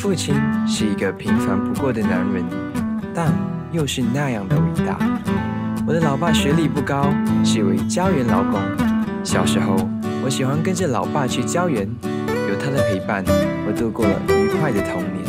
父亲是一个平凡不过的男人，但又是那样的伟大。我的老爸学历不高，是一位胶原劳工。小时候，我喜欢跟着老爸去胶原，有他的陪伴，我度过了愉快的童年。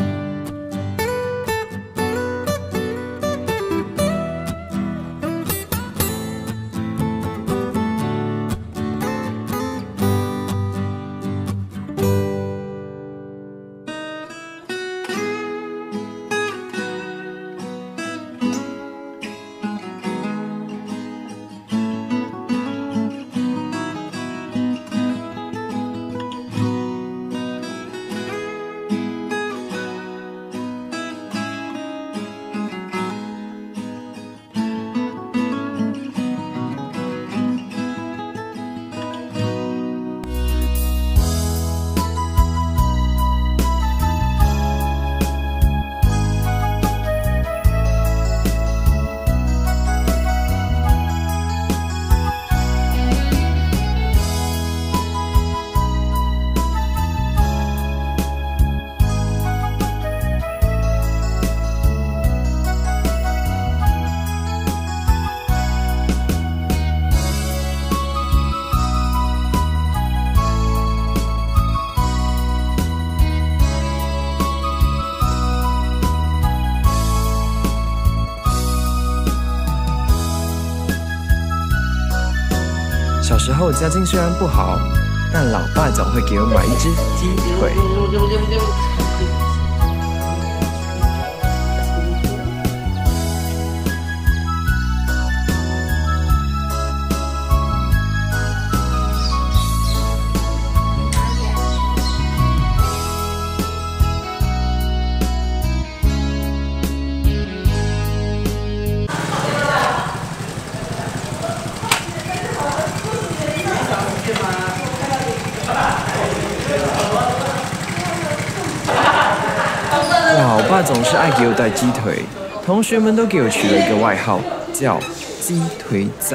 小时候家境虽然不好，但老爸总会给我买一只鸡腿。老爸总是爱给我带鸡腿，同学们都给我取了一个外号，叫“鸡腿仔”。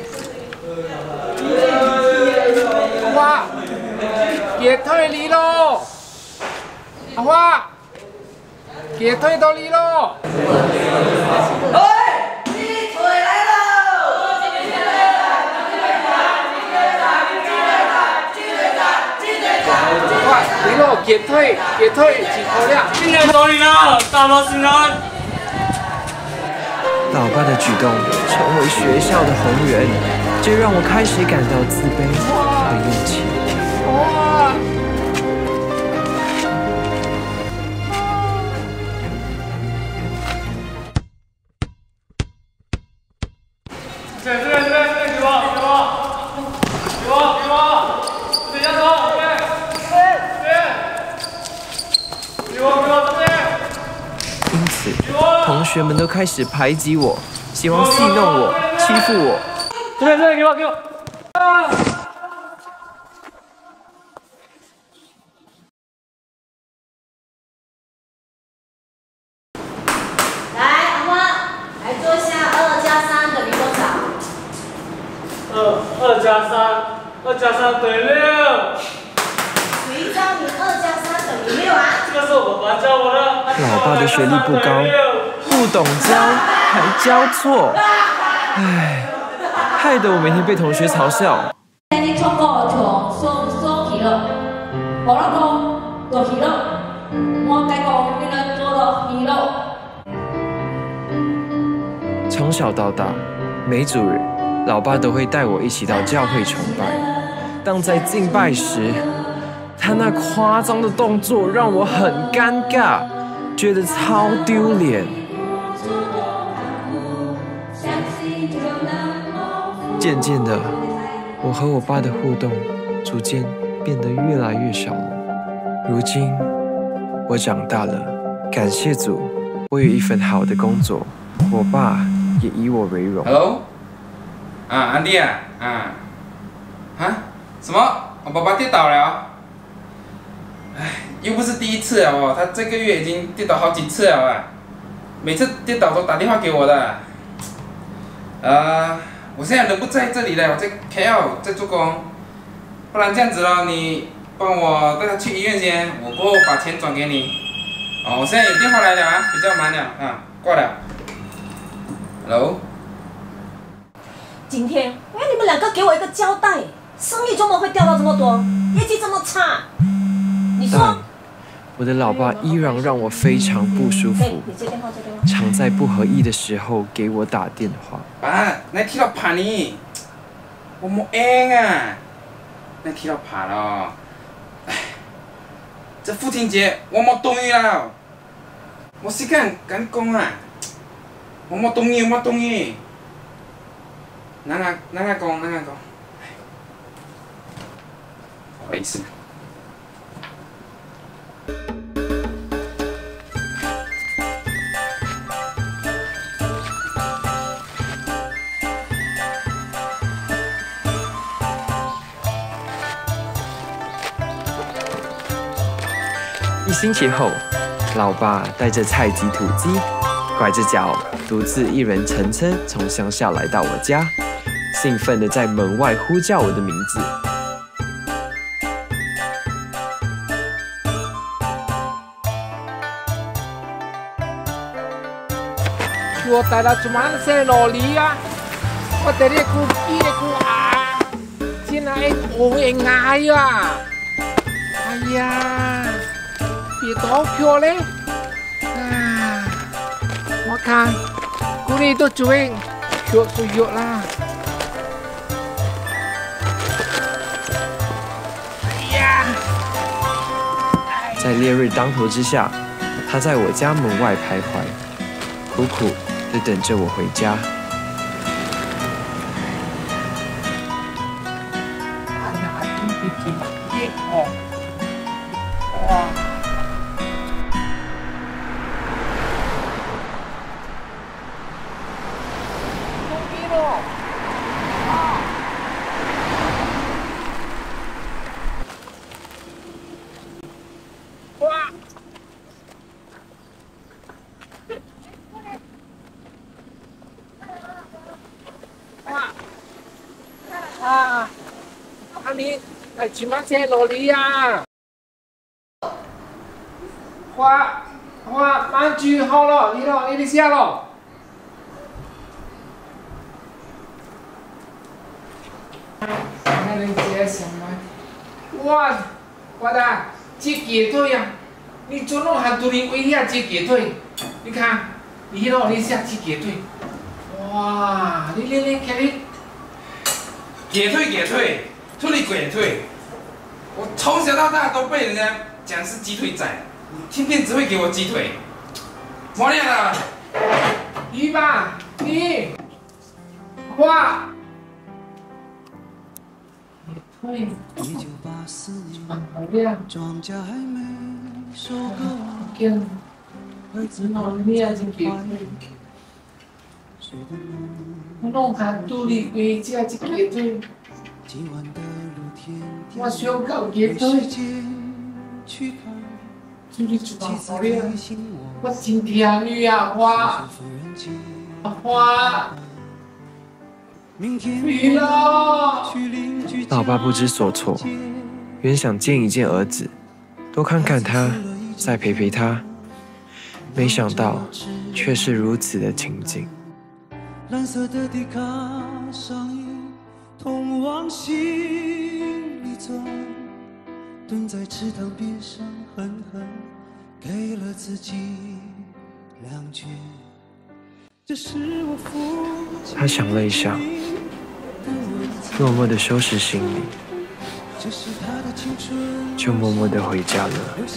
阿花，鸡腿嚟咯！阿花，鸡腿到嚟咯！ 喂，鸡腿来喽！ 快，嚟咯！鸡腿几口量？ 今年到你了，大罗新人。 老爸的举动成为学校的红人，这让我开始感到自卑和厌弃。 哇！ 这，给我，等下走，给我这边。 因此，同学们都开始排挤我，希望戏弄我、欺负我。 这边，给我。啊！ 来，阿花，来做一下2+3等于多少 2+3等于6。 谁教你2+3等于6啊？ 这个是我爸教我的。 老爸的学历不高，不懂教还教错，唉，害得我每天被同学嘲笑。 你通过从起了，我老公做起了，我改过变成做了起了。 从小到大，每主日，老爸都会带我一起到教会崇拜。当在敬拜时，他那夸张的动作让我很尴尬，觉得超丢脸。渐渐的，我和我爸的互动逐渐变得越来越少了。如今，我长大了，感谢主，我有一份好的工作，我爸也以我为荣。 Hello， 安迪啊，什么？我爸爸跌倒了。唉，又不是第一次了哦，他这个月已经跌倒好几次了啊，每次跌倒都打电话给我的。我现在人不在这里了，我在 KL 在做工，不然这样子咯，你帮我带他去医院先，我过后把钱转给你。 哦，我现在有电话来了啊，比较忙了啊，挂了。Hello。 今天我要你们两个给我一个交代，生意怎么会掉到这么多，业绩这么差？你说。 但我的老爸依然让我非常不舒服， 你接电话，接电话。 常在不合意的时候给我打电话。 爸，你睇到怕你，我冇硬啊，你睇到怕咯。唉，这父亲节我冇同意啦，我时间赶工啊，我冇同意，我冇同意。哪个讲？不好意思。 1星期后，老爸带着菜鸡、土鸡，拐着脚，独自一人乘车从乡下来到我家，兴奋地在门外呼叫我的名字。 我带了怎么些萝莉啊？我带的姑爷姑啊，进来我也爱呀！哎呀！别多漂亮啊！我看姑娘都准备学不学啦？哎呀！ 在烈日当头之下，他在我家门外徘徊，苦苦地等着我回家。 哇！你来去买些萝莉呀？花，蛮煮好了，你下了。那人家什么？哇，我的这鸡腿呀，你做弄很多人为呀这鸡腿，你看，你下这鸡腿，哇，你看你。 给退，处理给退。我从小到大都被人家讲是鸡腿仔，天天只会给我鸡腿。磨练了。 一吧，你，花。对。好亮。跟儿子弄你啊，就给。我弄下肚里龟只一鸡腿，我想搞鸡腿，处理厨房好了，我真听你啊，花，去了。 老爸不知所措，原想见一见儿子，多看看他，再陪陪他，没想到却是如此的情景。 蓝色的迪卡上映，通往心里钻，蹲在池塘边上，狠狠给了自己2拳。这是我父亲。 他想了一想，默默地收拾行李，就默默地回家了。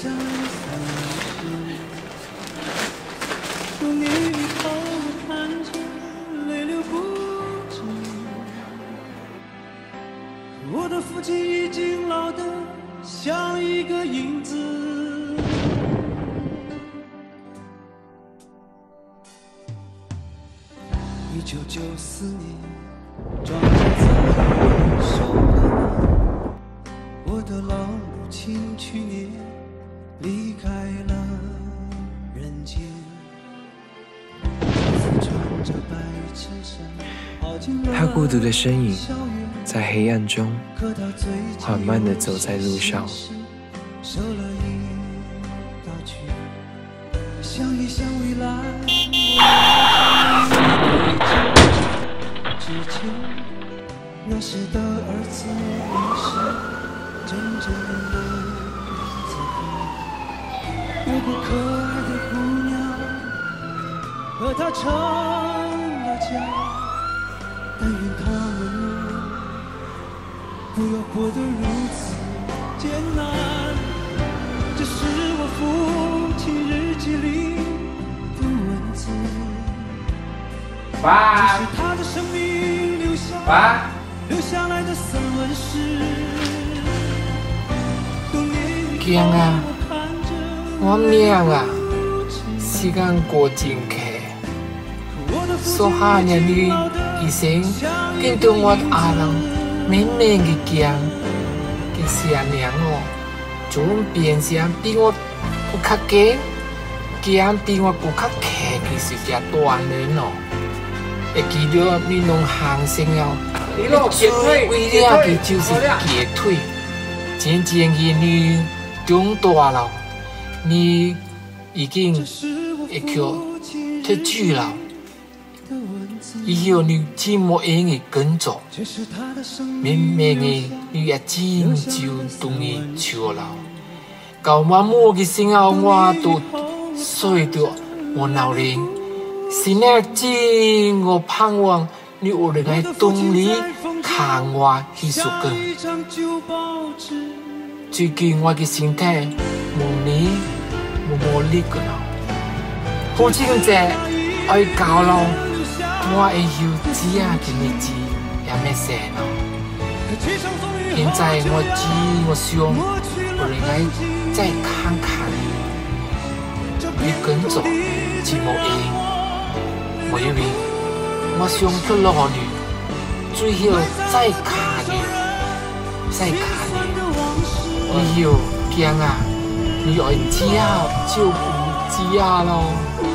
我的父亲已经老得像一个影子。1994年，庄稼在收割，我的老母亲去年离开了人间。穿着白衬衫， 他孤独的身影在黑暗中缓慢地走在路上， 相依相未来。之前，那时的儿子也是真正的男子汉，有个可爱的姑娘，和他成了家。但愿他们不要活得如此艰难。这是我父亲日记里的文字， 爸， 这是他的生命留下来的散文诗。 驚啊！我命啊，時間過真快，所下年你醫生見到我阿人美美嘅驚嘅聲娘哦，總變成比我更較驚，驚比我更較強嘅是隻大人哦。會記得你攏行成了，你最為了嘅就是截腿，漸漸嘅你長大了，你已經會叫退休了。以後你只冇嘢嘅工作，明明嘅你也真就同你笑了。到我冇嘅時候，我都衰到我老人。現在真我盼望你有人來動力看我去做工。最近我嘅身體冇力㗎啦，父親節愛到咯。我會有自己嘅日子也咩事咯。現在我想我應該再看看你工作只冇嘢，我以為我想出落你，最後再看你。以後驚啊，你愛自己照顧自己咯。